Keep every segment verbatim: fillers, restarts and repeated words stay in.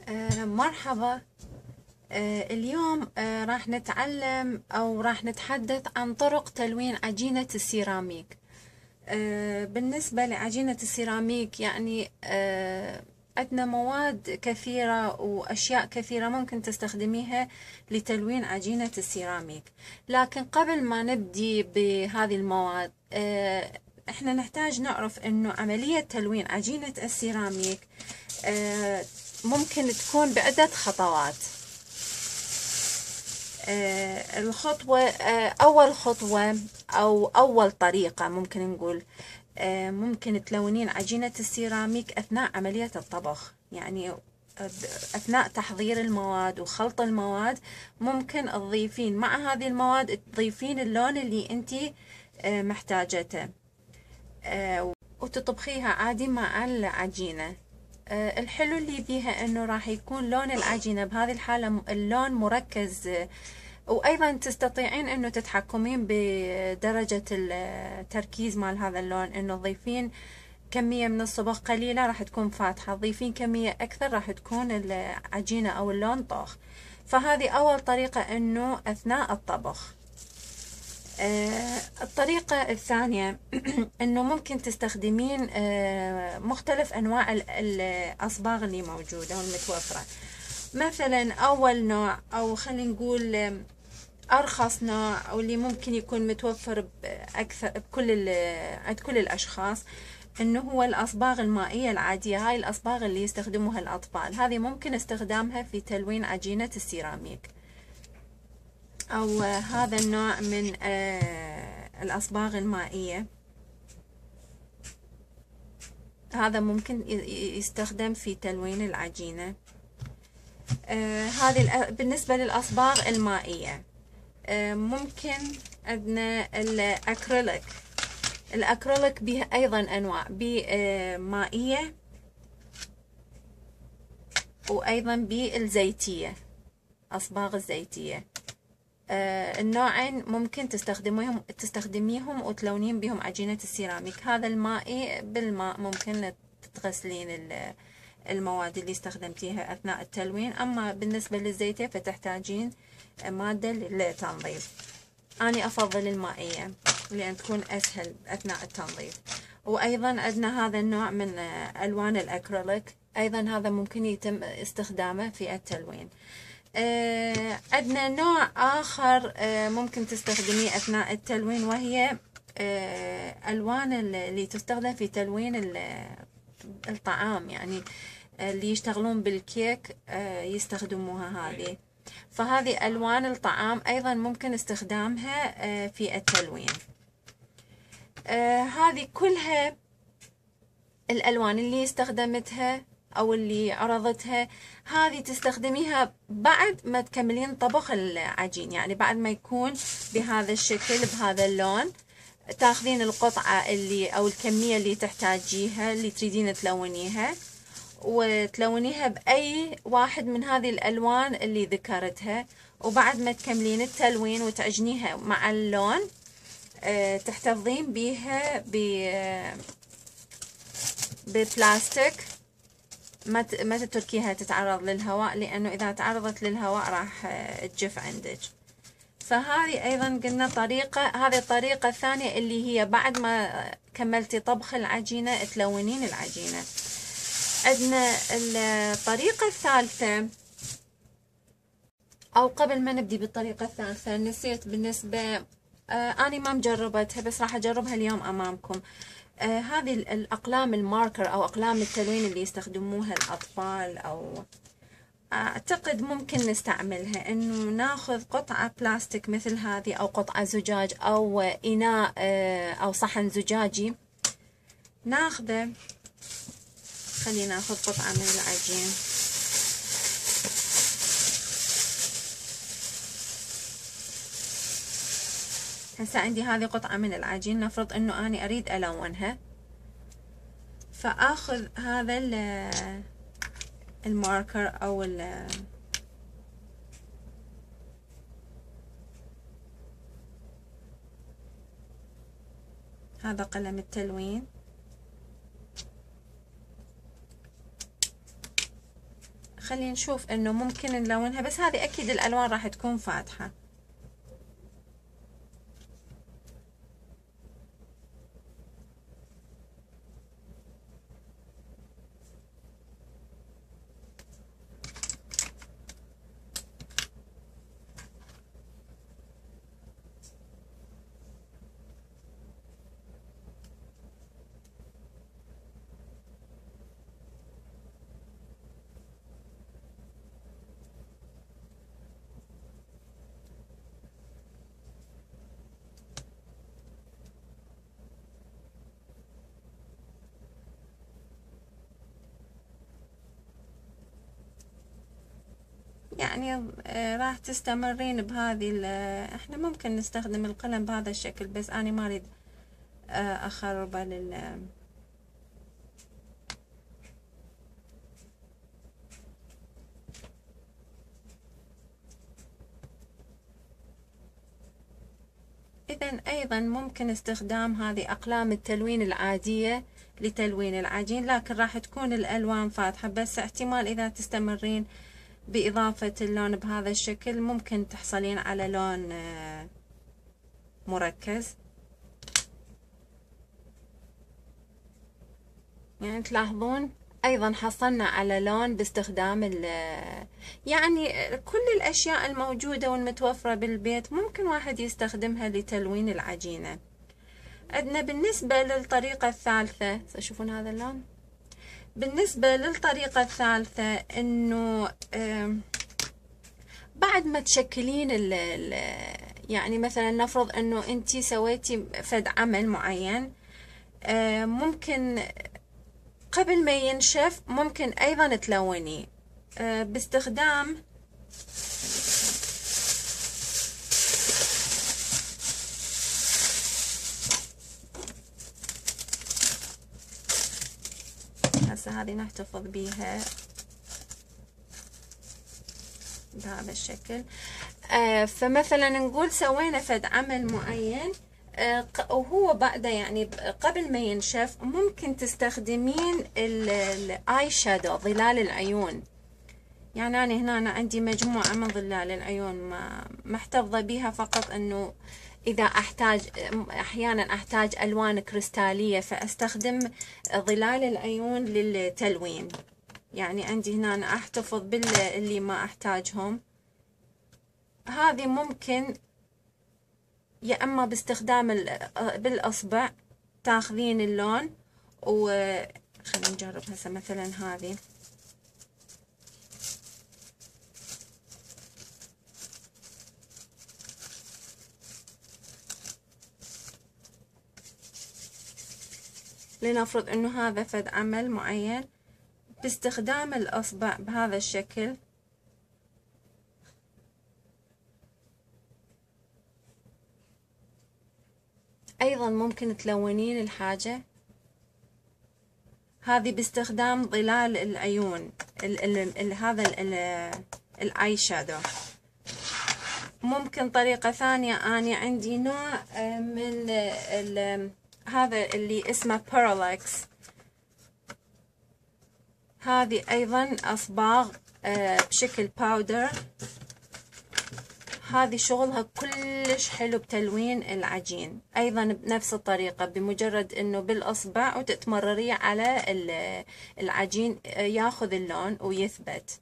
آه، مرحبا. آه، اليوم آه، راح نتعلم أو راح نتحدث عن طرق تلوين عجينة السيراميك. آه، بالنسبة لعجينة السيراميك يعني آه، عندنا مواد كثيرة وأشياء كثيرة ممكن تستخدميها لتلوين عجينة السيراميك. لكن قبل ما نبدي بهذه المواد آه، احنا نحتاج نعرف انه عملية تلوين عجينة السيراميك آه، ممكن تكون بعدة خطوات. آه، الخطوة آه، أول خطوة أو أول طريقة ممكن نقول آه، ممكن تلونين عجينة السيراميك أثناء عملية الطبخ، يعني أثناء تحضير المواد وخلط المواد ممكن تضيفين مع هذه المواد تضيفين اللون اللي انتي آه، محتاجته آه، وتطبخيها عادي مع العجينة. آه، الحلو اللي بيها انه راح يكون لون العجينة بهذه الحالة اللون مركز، آه، وايضا تستطيعين انه تتحكمين بدرجة التركيز مال هذا اللون، انه تضيفين كمية من الصبغ قليلة راح تكون فاتحة، تضيفين كمية اكثر راح تكون العجينة او اللون طاغ. فهذه اول طريقة انه اثناء الطبخ. آه، الطريقة الثانية انه ممكن تستخدمين آه، مختلف انواع الاصباغ اللي موجودة والمتوفرة. مثلا اول نوع او خلينا نقول آه، ارخص نوع او اللي ممكن يكون متوفر باكثر بكل عند كل الاشخاص، انه هو الاصباغ المائية العادية. هاي الاصباغ اللي يستخدموها الاطفال، هذه ممكن استخدامها في تلوين عجينة السيراميك، أو هذا النوع من الأصباغ المائية. هذا ممكن يستخدم في تلوين العجينة. هذه بالنسبة للأصباغ المائية. ممكن عندنا الأكريليك. الأكريليك به أيضا أنواع، بمائية وأيضا بالزيتية، أصباغ الزيتية. آه النوعين ممكن تستخدميهم تستخدميهم وتلونين بهم عجينة السيراميك. هذا المائي بالماء ممكن تغسلين المواد اللي استخدمتيها أثناء التلوين. أما بالنسبة للزيتية فتحتاجين مادة للتنظيف. أنا أفضل المائية لأن تكون أسهل أثناء التنظيف. وأيضا عندنا هذا النوع من ألوان الأكريليك، أيضا هذا ممكن يتم استخدامه في التلوين. آه عندنا نوع آخر آه ممكن تستخدميه أثناء التلوين، وهي آه ألوان اللي تستخدم في تلوين الطعام، يعني اللي يشتغلون بالكيك آه يستخدموها هذه. فهذه ألوان الطعام أيضا ممكن استخدامها آه في التلوين. آه هذه كلها الألوان اللي استخدمتها أو اللي عرضتها، هذه تستخدميها بعد ما تكملين طبخ العجين، يعني بعد ما يكون بهذا الشكل بهذا اللون، تاخذين القطعة اللي أو الكمية اللي تحتاجيها اللي تريدين تلونيها، وتلونيها بأي واحد من هذه الألوان اللي ذكرتها. وبعد ما تكملين التلوين وتعجنيها مع اللون أه تحتفظين بيها ب ببلاستيك، ما ما تتركيها تتعرض للهواء، لأنه إذا تعرضت للهواء راح تجف عندك. فهذه أيضا قلنا طريقة. هذه الطريقة الثانية اللي هي بعد ما كملتي طبخ العجينة تلونين العجينة. عندنا الطريقة الثالثة، أو قبل ما نبدي بالطريقة الثالثة نسيت بالنسبة آه أنا ما مجربتها بس راح أجربها اليوم أمامكم. آه هذه الأقلام الماركر أو أقلام التلوين اللي يستخدموها الأطفال، أو أعتقد ممكن نستعملها إنه ناخذ قطعة بلاستيك مثل هذه، أو قطعة زجاج، أو إناء آه أو صحن زجاجي ناخذه. خلينا ناخذ قطعة من العجين. هسه عندي هذه قطعة من العجين، نفرض إنه أنا أريد ألونها، فآخذ هذا الماركر أو ال هذا قلم التلوين، خلينا نشوف انه ممكن نلونها، بس هذه اكيد الالوان راح تكون فاتحة. يعني آه، راح تستمرين بهذه. احنا ممكن نستخدم القلم بهذا الشكل، بس انا ما اريد آه، اخربه لل إذا أيضا ممكن استخدام هذه أقلام التلوين العادية لتلوين العجين، لكن راح تكون الألوان فاتحة، بس احتمال إذا تستمرين بإضافة اللون بهذا الشكل ممكن تحصلين على لون مركز. يعني تلاحظون أيضا حصلنا على لون باستخدام ال يعني كل الأشياء الموجودة والمتوفرة بالبيت ممكن واحد يستخدمها لتلوين العجينة. عندنا بالنسبة للطريقة الثالثة، تشوفون هذا اللون؟ بالنسبة للطريقة الثالثة إنه بعد ما تشكلين ال يعني مثلا نفرض إنه أنتي سويتي فد عمل معين، ممكن قبل ما ينشف ممكن أيضا تلونيه باستخدام هسه هذه نحتفظ بيها بهذا الشكل. آه فمثلا نقول سوينا فد عمل معين آه وهو بعده يعني قبل ما ينشف ممكن تستخدمين الاي شادو، ظلال العيون. يعني أنا هنا أنا عندي مجموعة من ظلال العيون ما محتفظة بيها، فقط أنه إذا أحتاج أحيانا أحتاج ألوان كريستالية فأستخدم ظلال العيون للتلوين. يعني عندي هنا أنا أحتفظ باللي ما أحتاجهم. هذه ممكن يا أما باستخدام بالأصبع تاخذين اللون، وخلينا نجرب هسه مثلا هذه. لنفرض انه هذا فد عمل معين، باستخدام الاصبع بهذا الشكل ايضا ممكن تلونين الحاجة هذه باستخدام ظلال العيون. ال ال ال هذا الاي شادو. ممكن طريقة ثانية، أنا عندي نوع من ال هذا اللي اسمه بارالاكس. هذه أيضا أصباغ بشكل باودر. هذه شغلها كلش حلو بتلوين العجين، أيضا بنفس الطريقة، بمجرد أنه بالأصبع وتتمرريه على العجين ياخذ اللون ويثبت.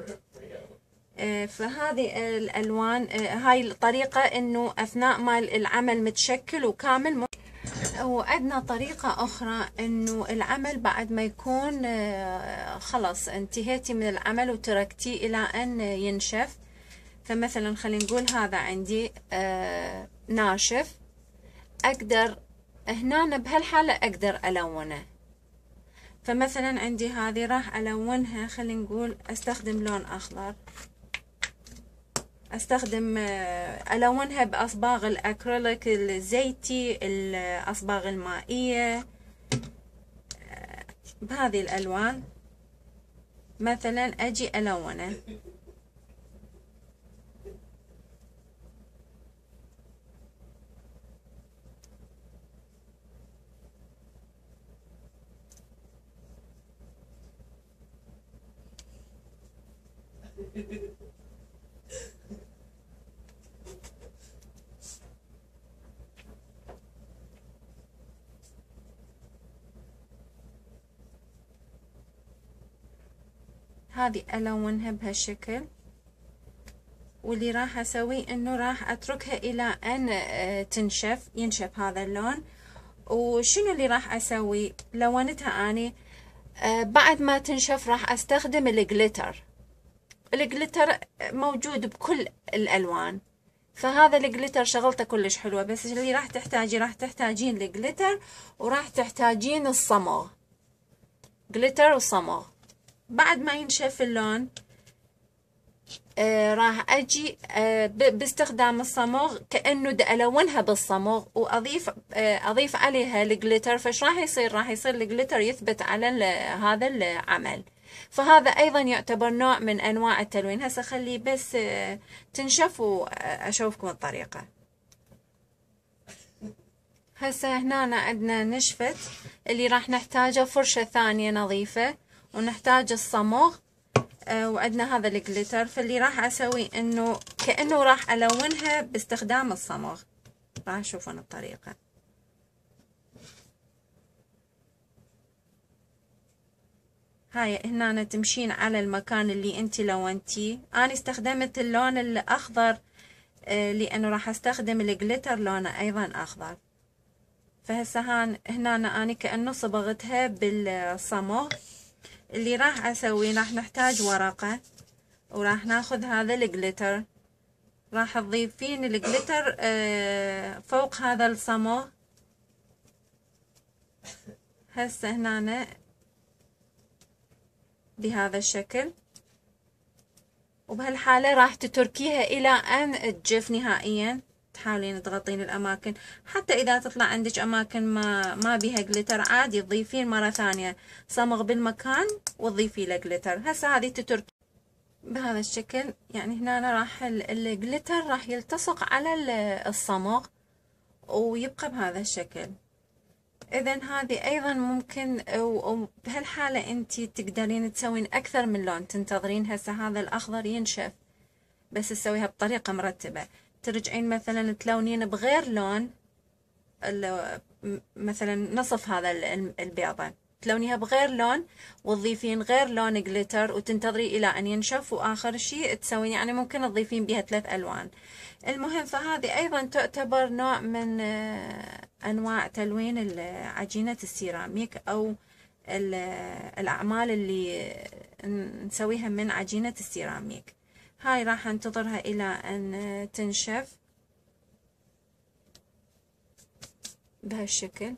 فهذه الألوان، هاي الطريقة أنه أثناء ما العمل متشكل وكامل. وعندنا طريقة أخرى أنه العمل بعد ما يكون خلص انتهيتي من العمل وتركتيه إلى أن ينشف. فمثلا خلينا نقول هذا عندي ناشف، أقدر هنا بهالحالة أقدر ألونه. فمثلا عندي هذه راح ألونها، خلينا نقول أستخدم لون أخضر، استخدم الونها باصباغ الاكريليك الزيتي، الاصباغ المائيه، بهذه الالوان مثلا اجي الونه. هذه ألونها بهالشكل. واللي راح أسويه إنه راح أتركها إلى أن تنشف، ينشف هذا اللون. وشنو اللي راح أسوي؟ لونتها أني بعد ما تنشف راح أستخدم الجليتر. الجليتر موجود بكل الألوان، فهذا الجليتر شغلته كلش حلوة. بس اللي راح تحتاجي راح تحتاجين الجليتر وراح تحتاجين الصمغ، جليتر وصمغ. بعد ما ينشف اللون آه راح اجي آه باستخدام الصمغ كأنه دا الونها بالصمغ، واضيف آه اضيف عليها الجليتر. فايش راح يصير؟ راح يصير الجليتر يثبت على هذا العمل. فهذا ايضا يعتبر نوع من انواع التلوين. هسه خلي بس آه تنشف واشوفكم الطريقة. هسه هنا عندنا نشفت. اللي راح نحتاجه فرشة ثانية نظيفة، ونحتاج الصمغ، آه وعندنا هذا الجليتر. فاللي راح اسوي انه كأنه راح الونها باستخدام الصمغ. راح تشوفون الطريقة. هاي هنا تمشين على المكان اللي انت لونتيه. انا استخدمت اللون الاخضر آه لانه راح استخدم الجليتر لونه ايضا اخضر. فهسه هان هنا انا كأنه صبغتها بالصمغ. اللي راح اسوي راح نحتاج ورقة، وراح ناخذ هذا الجليتر. راح تضيفين الجليتر فوق هذا الصمغ. هسه هنا بهذا الشكل. وبهالحالة راح تتركيها الى ان تجف نهائيا. تحاولين تغطين الاماكن، حتى اذا تطلع عندك اماكن ما ما بيها جليتر عادي تضيفين مرة ثانية صمغ بالمكان وتضيفي له جليتر. هسه هذه تترك بهذا الشكل. يعني هنا راح الجليتر راح يلتصق على الصمغ ويبقى بهذا الشكل. اذا هذه ايضا ممكن، وبهالحالة انت تقدرين تسوين اكثر من لون. تنتظرين هسه هذا الاخضر ينشف، بس تسويها بطريقة مرتبة. ترجعين مثلا تلونين بغير لون، مثلا نصف هذا البيضة تلونيها بغير لون وتضيفين غير لون جليتر، وتنتظري الى ان ينشف. واخر شيء تسوين يعني ممكن تضيفين بها ثلاث الوان. المهم فهذه ايضا تعتبر نوع من انواع تلوين عجينة السيراميك، او الاعمال اللي نسويها من عجينة السيراميك. هاي راح انتظرها الى ان تنشف بهالشكل.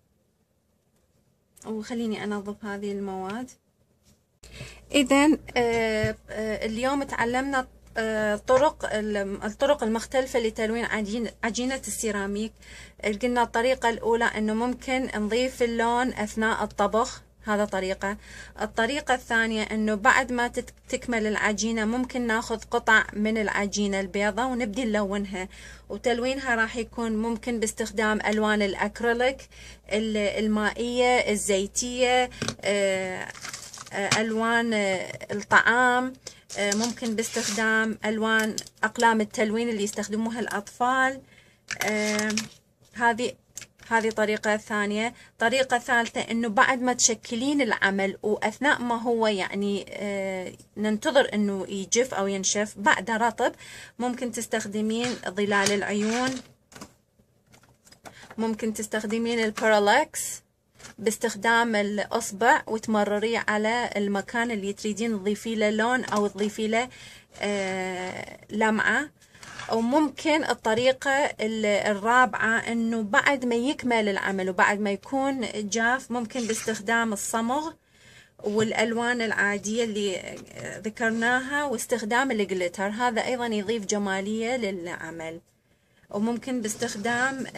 وخليني انظف هذه المواد. اذا اليوم تعلمنا طرق الطرق المختلفة لتلوين عجينة السيراميك. قلنا الطريقة الاولى انه ممكن نضيف اللون اثناء الطبخ، هذا طريقة. الطريقة الثانية انه بعد ما تكمل العجينة ممكن ناخذ قطع من العجينة البيضة ونبدي نلونها. وتلوينها راح يكون ممكن باستخدام الوان الاكريليك، المائية، الزيتية، الوان الطعام، ممكن باستخدام الوان اقلام التلوين اللي يستخدموها الاطفال. هذه هذه طريقة ثانية. طريقة ثالثة انه بعد ما تشكلين العمل واثناء ما هو يعني آه ننتظر انه يجف او ينشف بعد رطب، ممكن تستخدمين ظلال العيون، ممكن تستخدمين البارالكس باستخدام الاصبع وتمرريه على المكان اللي تريدين تضيفي له لون او تضيفي له آه لمعة. أو ممكن الطريقة الرابعة أنه بعد ما يكمل العمل وبعد ما يكون جاف ممكن باستخدام الصمغ والألوان العادية اللي ذكرناها واستخدام الجليتر، هذا أيضا يضيف جمالية للعمل. وممكن باستخدام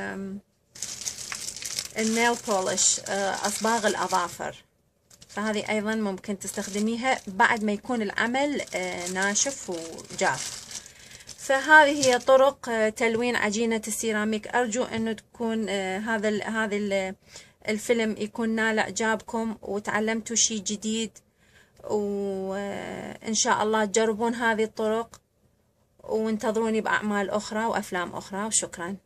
النيل بولش، أصباغ الأظافر، فهذه أيضا ممكن تستخدميها بعد ما يكون العمل ناشف وجاف. فهذه هي طرق تلوين عجينة السيراميك. أرجو أنه تكون هذا هذا الفيلم يكون نال إعجابكم وتعلمتوا شيء جديد، وإن شاء الله تجربون هذه الطرق، وانتظروني بأعمال أخرى وأفلام أخرى، وشكرا.